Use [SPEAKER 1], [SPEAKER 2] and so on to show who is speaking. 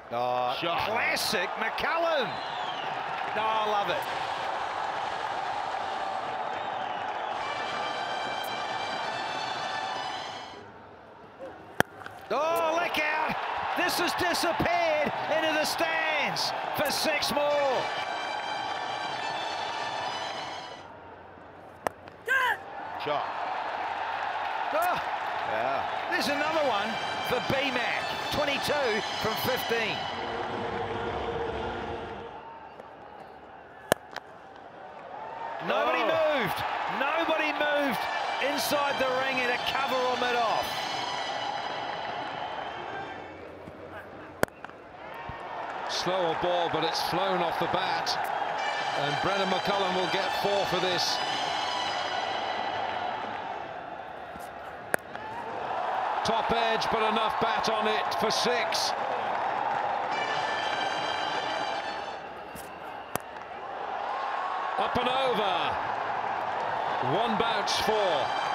[SPEAKER 1] Oh,
[SPEAKER 2] Shot.
[SPEAKER 1] Classic McCullum. No, I love it. Oh, look out. This has disappeared into the stands for 6 more.
[SPEAKER 2] Shot.
[SPEAKER 1] Oh, yeah. There's another one for BMAC. 22 from 15. Nobody moved. Nobody moved inside the ring to cover or mid off.
[SPEAKER 3] Slower ball, but it's flown off the bat. And Brendan McCullum will get 4 for this. Top edge, but enough bat on it for 6. Up and over. 1 bounce, 4.